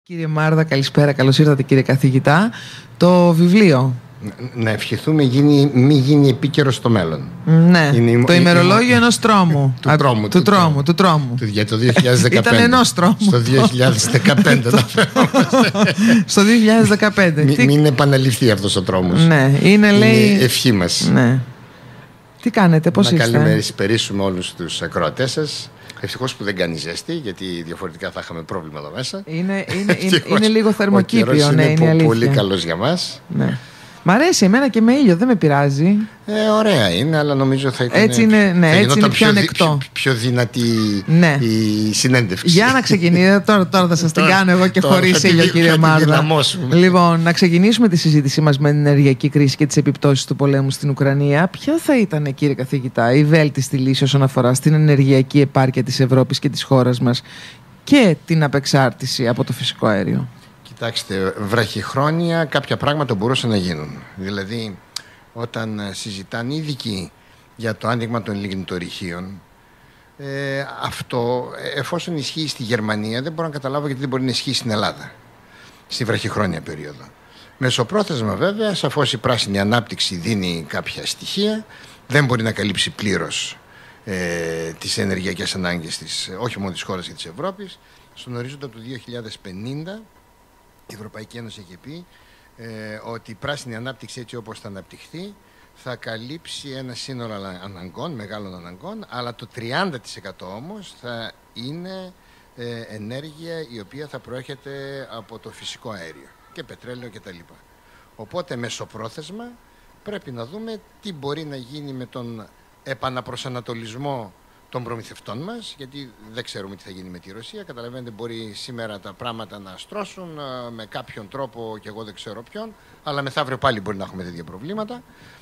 Κύριε Μάρδα, καλησπέρα. Καλώς ήρθατε, κύριε καθηγητά. Το βιβλίο. Να ευχηθούμε μη γίνει επίκαιρο στο μέλλον. Ναι, το ημερολόγιο ενός τρόμου. Του τρόμου. Για το 2015. Ήταν ενός τρόμου. Στο 2015 να φέρομαστε. Στο 2015. Μην επαναληφθεί αυτός ο τρόμος. Ναι, είναι ευχή μας. Ναι. Τι κάνετε, πώς είστε? Να καλημερίσουμε όλους τους ακροατές σας. Ευτυχώς που δεν κάνει ζέστη, γιατί διαφορετικά θα είχαμε πρόβλημα εδώ μέσα. Είναι λίγο θερμοκήπιο, ναι, είναι αλήθεια. Πολύ καλός για μας. Ναι. Μ' αρέσει εμένα και με ήλιο, δεν με πειράζει. Ωραία είναι, αλλά νομίζω θα ήταν. Έτσι είναι, ναι, έτσι είναι πιο ανεκτό. Πιο δυνατή η συνέντευξη. Για να ξεκινήσουμε. Τώρα θα σας την κάνω εγώ και χωρίς ήλιο, κύριε Μάρδα. Λοιπόν, να ξεκινήσουμε τη συζήτησή μας με την ενεργειακή κρίση και τις επιπτώσεις του πολέμου στην Ουκρανία. Ποια θα ήταν, κύριε καθηγητά, η βέλτιστη λύση όσον αφορά στην ενεργειακή επάρκεια της Ευρώπης και της χώρας μας και την απεξάρτηση από το φυσικό αέριο? Κοιτάξτε, βραχυχρόνια κάποια πράγματα μπορούσαν να γίνουν. Δηλαδή, όταν συζητάνε οι ειδικοί για το άνοιγμα των λιγνητορυχείων, αυτό, εφόσον ισχύει στη Γερμανία, δεν μπορώ να καταλάβω γιατί δεν μπορεί να ισχύει στην Ελλάδα, στη βραχυχρόνια περίοδο. Μεσοπρόθεσμα, βέβαια, σαφώς η πράσινη ανάπτυξη δίνει κάποια στοιχεία, δεν μπορεί να καλύψει πλήρως τις ενεργειακές ανάγκες της, όχι μόνο της χώρας και της Ευρώπης. Στον ορίζοντα του 2050, η Ευρωπαϊκή Ένωση έχει πει ότι η πράσινη ανάπτυξη, έτσι όπως θα αναπτυχθεί, θα καλύψει ένα σύνολο αναγκών, μεγάλων αναγκών, αλλά το 30% όμως θα είναι ενέργεια η οποία θα προέρχεται από το φυσικό αέριο και πετρέλαιο κτλ. Οπότε μεσοπρόθεσμα πρέπει να δούμε τι μπορεί να γίνει με τον επαναπροσανατολισμό των προμηθευτών μας, γιατί δεν ξέρουμε τι θα γίνει με τη Ρωσία. Καταλαβαίνετε, μπορεί σήμερα τα πράγματα να στρώσουν με κάποιον τρόπο και εγώ δεν ξέρω ποιον, αλλά μεθαύριο πάλι μπορεί να έχουμε τέτοια προβλήματα.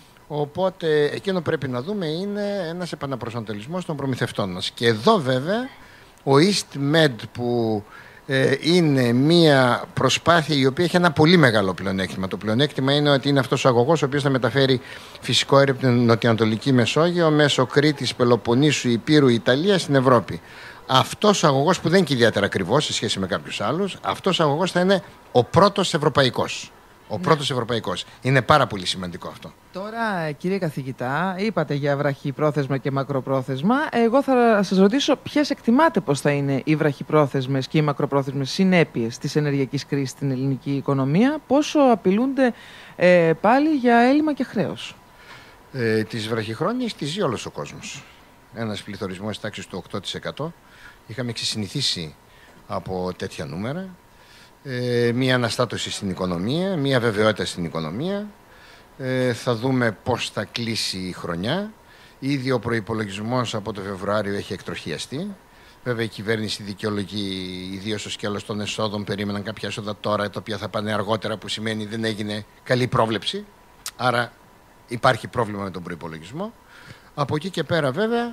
Οπότε εκείνο πρέπει να δούμε είναι ένας επαναπροσανατολισμός των προμηθευτών μας. Και εδώ βέβαια ο EastMed, που είναι μια προσπάθεια η οποία έχει ένα πολύ μεγάλο πλεονέκτημα. Το πλεονέκτημα είναι ότι είναι αυτός ο αγωγός ο οποίος θα μεταφέρει φυσικό αέριο από την νοτιοανατολική Μεσόγειο μέσω Κρήτης, Πελοποννήσου, Υπήρου, Ιταλία στην Ευρώπη. Αυτός ο αγωγός, που δεν είναι και ιδιαίτερα ακριβώς σε σχέση με κάποιους άλλους, αυτός ο αγωγός θα είναι ο πρώτος ευρωπαϊκός. Πρώτος ευρωπαϊκός. Είναι πάρα πολύ σημαντικό αυτό. Τώρα, κύριε καθηγητά, είπατε για βραχυπρόθεσμα και μακροπρόθεσμα. Εγώ θα σας ρωτήσω ποιες εκτιμάτε πως θα είναι οι βραχυπρόθεσμες και οι μακροπρόθεσμες συνέπειες της ενεργειακής κρίσης στην ελληνική οικονομία, πόσο απειλούνται πάλι για έλλειμμα και χρέος? Τις βραχυχρόνιες τις ζει όλος ο κόσμος. Ένας πληθωρισμός τάξης του 8%. Είχαμε ξεσυνηθίσει από τέτοια νούμερα. Μία αναστάτωση στην οικονομία, μία βεβαιότητα στην οικονομία. Θα δούμε πώς θα κλείσει η χρονιά. Ήδη ο προϋπολογισμός από το Φεβρουάριο έχει εκτροχιαστεί. Βέβαια η κυβέρνηση δικαιολογεί, ιδίως στο σκέλος των εσόδων, περίμεναν κάποια έσοδα τώρα, τα οποία θα πάνε αργότερα, που σημαίνει δεν έγινε καλή πρόβλεψη. Άρα υπάρχει πρόβλημα με τον προϋπολογισμό. Από εκεί και πέρα βέβαια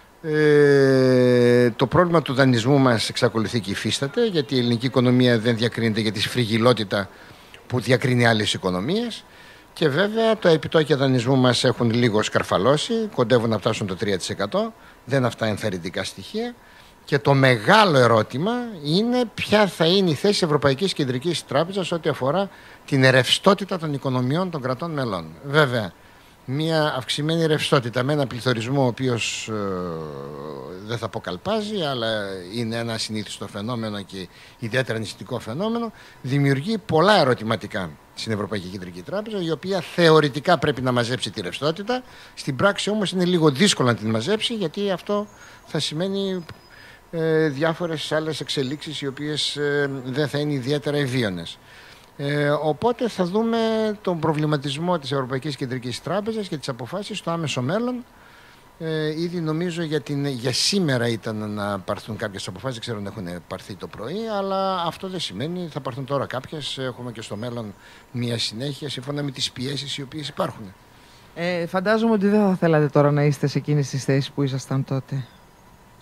το πρόβλημα του δανεισμού μας εξακολουθεί και υφίσταται, γιατί η ελληνική οικονομία δεν διακρίνεται για τη σφριγιλότητα που διακρίνει άλλες οικονομίες, και βέβαια τα επιτόκια δανεισμού μας έχουν λίγο σκαρφαλώσει, κοντεύουν να φτάσουν το 3%, δεν αυτά ενθαρρυντικά στοιχεία, και το μεγάλο ερώτημα είναι ποια θα είναι η θέση Ευρωπαϊκής Κεντρικής Τράπεζας ό,τι αφορά την ρευστότητα των οικονομιών των κρατών μελών. Βέβαια, μια αυξημένη ρευστότητα με ένα πληθωρισμό ο οποίος δεν θα πω καλπάζει, αλλά είναι ένα ασυνήθιστο φαινόμενο και ιδιαίτερα ανησυχητικό φαινόμενο, δημιουργεί πολλά ερωτηματικά στην Ευρωπαϊκή Κεντρική Τράπεζα, η οποία θεωρητικά πρέπει να μαζέψει τη ρευστότητα. Στην πράξη όμως είναι λίγο δύσκολο να την μαζέψει, γιατί αυτό θα σημαίνει διάφορες άλλες εξελίξεις οι οποίες δεν θα είναι ιδιαίτερα ευίωνες. Οπότε θα δούμε τον προβληματισμό της Ευρωπαϊκής Κεντρικής Τράπεζας και τις αποφάσεις στο άμεσο μέλλον. Ήδη νομίζω για σήμερα ήταν να πάρθουν κάποιες αποφάσεις, δεν ξέρω αν έχουν πάρθει το πρωί, αλλά αυτό δεν σημαίνει θα πάρθουν τώρα κάποιες. Έχουμε και στο μέλλον μια συνέχεια σύμφωνα με τις πιέσεις οι οποίες υπάρχουν. Φαντάζομαι ότι δεν θα θέλατε τώρα να είστε σε εκείνες τις θέσεις που ήσασταν τότε.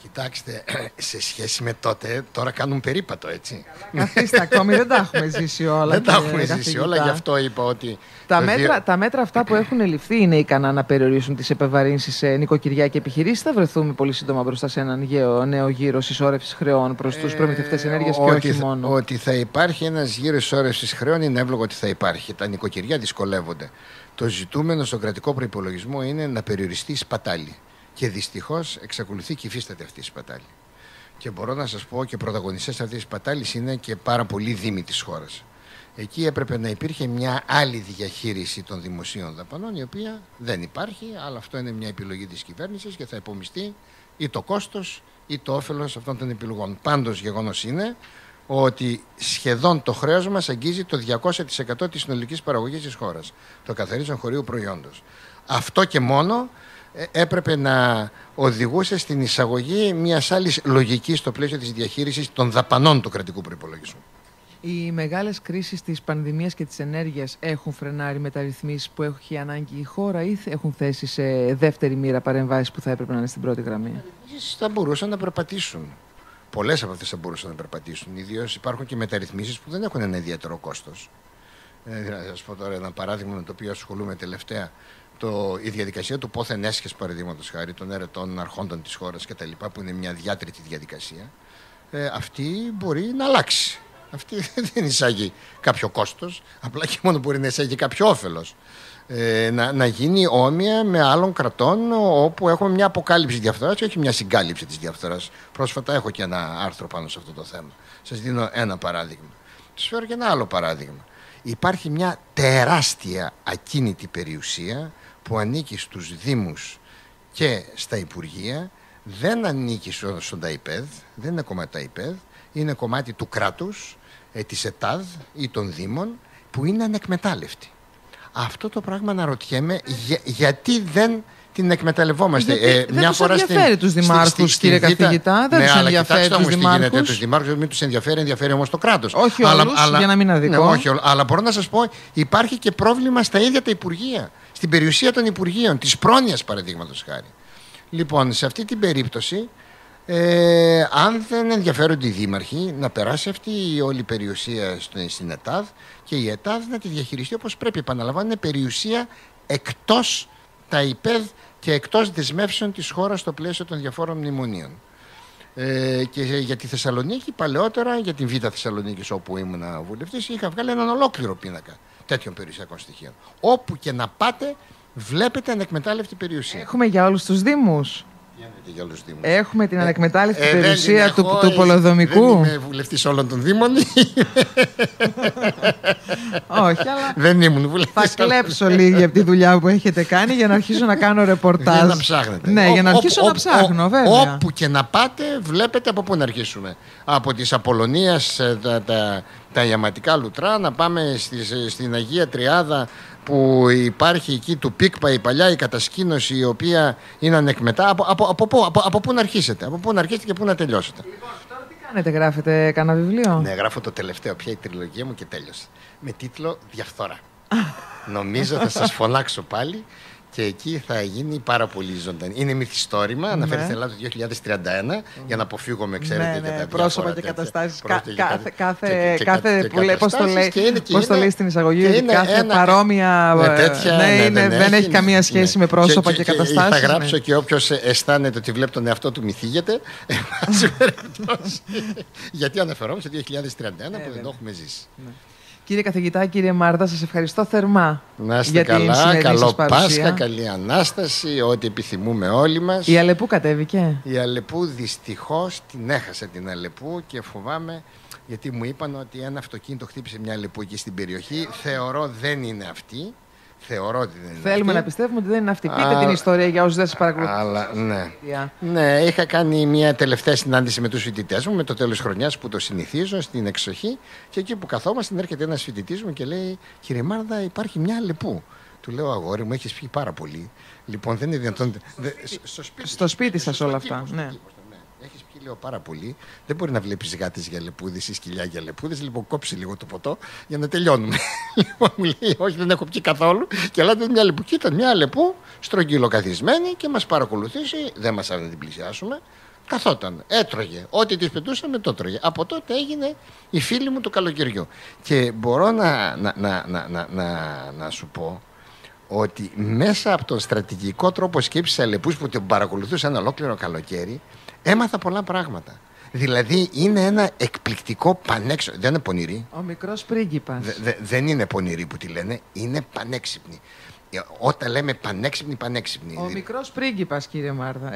Κοιτάξτε, σε σχέση με τότε, τώρα κάνουν περίπατο, έτσι. Καθίστε, ακόμη δεν τα έχουμε ζήσει όλα. Δεν τα έχουμε ζήσει όλα, γι' αυτό είπα ότι... Τα μέτρα αυτά που έχουν ληφθεί είναι ικανά να περιορίσουν τις επεβαρύνσεις σε νοικοκυριά και επιχειρήσεις. Θα βρεθούμε πολύ σύντομα μπροστά σε έναν νέο γύρο συσσόρευσης χρεών προς τους προμηθευτές ενέργειας και όχι μόνο. Ότι θα υπάρχει ένας γύρος συσσόρευσης χρεών είναι εύλογο ότι θα υπάρχει. Τα νοικοκυριά δυσκολεύονται. Το ζητούμενο στον κρατικό προϋπολογισμό είναι να περιοριστεί η σπατάλη. Και δυστυχώς εξακολουθεί και υφίσταται αυτή η σπατάλη. Και μπορώ να σας πω και πρωταγωνιστές αυτής της σπατάλης είναι και πάρα πολλοί δήμοι της χώρας. Εκεί έπρεπε να υπήρχε μια άλλη διαχείριση των δημοσίων δαπανών, η οποία δεν υπάρχει, αλλά αυτό είναι μια επιλογή της κυβέρνησης και θα υπομειστεί ή το κόστος ή το όφελος αυτών των επιλογών. Πάντως, γεγονός είναι ότι σχεδόν το χρέος μας αγγίζει το 200% της συνολικής παραγωγής της χώρας, το καθαρίζον χωρίου προϊόντος. Αυτό και μόνο έπρεπε να οδηγούσε στην εισαγωγή μιας άλλης λογικής στο πλαίσιο της διαχείρισης των δαπανών του κρατικού προϋπολογισμού. Οι μεγάλες κρίσεις της πανδημίας και της ενέργειας έχουν φρενάρει μεταρρυθμίσεις που έχει ανάγκη η χώρα ή έχουν θέσει σε δεύτερη μοίρα παρεμβάσεις που θα έπρεπε να είναι στην πρώτη γραμμή? Θα μπορούσαν να περπατήσουν. Πολλές από αυτές θα μπορούσαν να περπατήσουν. Ιδίως υπάρχουν και μεταρρυθμίσεις που δεν έχουν ένα ιδιαίτερο κόστος. Θα σας πω τώρα ένα παράδειγμα με το οποίο ασχολούμαι τελευταία. Η διαδικασία του πόθεν έσχες, παραδείγματος χάρη, των αιρετών αρχόντων της χώρας κτλ., που είναι μια διάτρητη διαδικασία, αυτή μπορεί να αλλάξει. Αυτή δεν εισάγει κάποιο κόστος, απλά και μόνο μπορεί να εισάγει κάποιο όφελος. Να γίνει όμοια με άλλων κρατών όπου έχουμε μια αποκάλυψη διαφθοράς και όχι μια συγκάλυψη της διαφθοράς. Πρόσφατα έχω και ένα άρθρο πάνω σε αυτό το θέμα. Σας δίνω ένα παράδειγμα. Σας φέρω και ένα άλλο παράδειγμα. Υπάρχει μια τεράστια ακίνητη περιουσία που ανήκει στους Δήμους και στα Υπουργεία, δεν ανήκει στον ΤΑΙΠΕΔ, δεν είναι κομμάτι ΤΑΙΠΕΔ, είναι κομμάτι του κράτους, της ΕΤΑΔ ή των Δήμων, που είναι ανεκμετάλλευτη. Αυτό το πράγμα αναρωτιέμαι γιατί δεν την εκμεταλλευόμαστε. Δεν τους ενδιαφέρει τους δημάρχους, κύριε καθηγητά. Δεν τους ενδιαφέρει τους δημάρχους. Τους δημάρχους μην τους ενδιαφέρει όμως το κράτος. Όχι όλους, για να μην αδικώ. Όχι, αλλά μπορώ να σας πω, υπάρχει και πρόβλημα στα ίδια τα Υπουργεία. Στην περιουσία των Υπουργείων, της πρόνοιας παραδείγματος χάρη. Λοιπόν, σε αυτή την περίπτωση, αν δεν ενδιαφέρονται οι δήμαρχοι, να περάσει αυτή η όλη περιουσία στην ΕΤΑΔ και η ΕΤΑΔ να τη διαχειριστεί όπως πρέπει. Επαναλαμβάνω, είναι περιουσία εκτός τα ΙΠΕΔ και εκτός δεσμεύσεων της χώρας στο πλαίσιο των διαφόρων μνημονίων. Και για τη Θεσσαλονίκη, παλαιότερα, για την Β' Θεσσαλονίκη, όπου ήμουν βουλευτής, είχα βγάλει έναν ολόκληρο πίνακα τέτοιων περιουσιακών στοιχείων. Όπου και να πάτε, βλέπετε ανεκμετάλλευτη περιουσία. Έχουμε για όλους τους Δήμους. Για όλους τους Δήμους. Έχουμε την ανεκμετάλλευτη περιουσία του Πολεοδομικού. Δεν είμαι βουλευτής όλων των Δήμων. Όχι, αλλά δεν ήμουν βουλευτής. Θα κλέψω λίγη από τη δουλειά που έχετε κάνει για να αρχίσω να κάνω ρεπορτάζ. Για να ψάχνετε. Ναι, για να αρχίσω να ψάχνω, βέβαια. Όπου και να πάτε, βλέπετε από πού να αρχίσουμε. Από της Απολωνίας, τα ιαματικά λουτρά, να πάμε στην Αγία Τριάδα, που υπάρχει εκεί του ΠΙΚΠΑ η παλιά η κατασκήνωση, η οποία είναι ανεκμετά. Από πού να αρχίσετε, και πού να τελειώσετε. Λοιπόν, τώρα τι κάνετε, γράφετε κανένα βιβλίο? Ναι, γράφω το τελευταίο, πια η τριλογία μου και τέλειωσε. Με τίτλο Διαφθορά. Νομίζω θα σας φωνάξω πάλι και εκεί θα γίνει πάρα πολύ ζωντανή. Είναι μυθιστόρημα, αναφέρει στην Ελλάδα το 2031, για να αποφύγουμε, ξέρετε, και τα πρόσωπα και καταστάσεις. Κάθε πώς το λέει στην εισαγωγή, κάθε παρόμοια δεν έχει καμία σχέση με πρόσωπα και καταστάσεις. Θα γράψω και όποιος αισθάνεται ότι βλέπει τον εαυτό του μυθίγεται, γιατί αναφερόμαστε στο 2031 που δεν το έχουμε ζήσει. Κύριε καθηγητά, κύριε Μάρδα, σας ευχαριστώ θερμά. Να είστε καλά, καλό Πάσχα, καλή Ανάσταση, ό,τι επιθυμούμε όλοι μας. Η Αλεπού κατέβηκε? Η Αλεπού δυστυχώς την έχασε την Αλεπού και φοβάμαι, γιατί μου είπαν ότι ένα αυτοκίνητο χτύπησε μια Αλεπού εκεί στην περιοχή. Θεωρώ δεν είναι αυτή. Θέλουμε να πιστεύουμε ότι δεν είναι αυτή. Πείτε την ιστορία για όσους δεν σας παρακολουθούν. Αλλά ναι, είχα κάνει μια τελευταία συνάντηση με τους φοιτητές μου με το τέλος χρονιάς που το συνηθίζω στην εξοχή. Και εκεί που καθόμαστε, έρχεται ένας φοιτητής μου και λέει: Κύριε Μάρδα, υπάρχει μια Αλεπού. Του λέω: Αγόρι μου, έχεις πει πάρα πολύ. Λοιπόν, δεν είναι δυνατόν. Στο σπίτι σας όλα αυτά. Έχεις πει, λέω, πάρα πολύ. Δεν μπορεί να βλέπεις γάτες για λεπούδες ή σκυλιά για λεπούδες. Λοιπόν, κόψει λίγο το ποτό για να τελειώνουμε. Λοιπόν, μου λέει: Όχι, δεν έχω πιει καθόλου. Και ελάτε μια λεπού. Ήταν μια λεπού στρογγυλοκαθισμένη και μας παρακολουθήσει. Δεν μας άρεσε να την πλησιάσουμε. Καθόταν, έτρωγε. Ό,τι της πετούσαμε το έτρωγε. Από τότε έγινε η φίλη μου του καλοκαιριού. Και μπορώ να σου πω ότι μέσα από τον στρατηγικό τρόπο σκέψης Αλεπούς που την παρακολουθούσα ένα ολόκληρο καλοκαίρι, έμαθα πολλά πράγματα. Δηλαδή είναι ένα εκπληκτικό πανέξυπνο. Δεν είναι πονηρή. Ο μικρός πρίγκιπας. Δεν είναι πονηρή που τη λένε, είναι πανέξυπνη. Όταν λέμε πανέξυπνη. Ο μικρός πρίγκιπας, κύριε Μάρδα.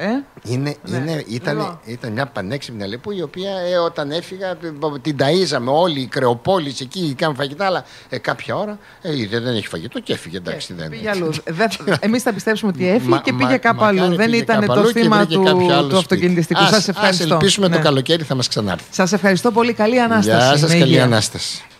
Ήταν μια πανέξυπνη Αλεπού, η οποία όταν έφυγα την ταΐζαμε όλοι οι κρεοπόλεις εκεί, κάναμε φαγητά, αλλά κάποια ώρα δεν έχει φαγητό και έφυγε. Εντάξει, πήγε αλλού. Εμείς θα πιστέψουμε ότι έφυγε και πήγε κάπου αλλού. Δεν ήταν το θύμα του αυτοκινητιστικού. Σας ευχαριστώ. Ας ελπίσουμε το καλοκαίρι θα μας ξανάρθει. Σας ευχαριστώ πολύ. Καλή Ανάσταση. Γεια σας, καλή Ανάσταση.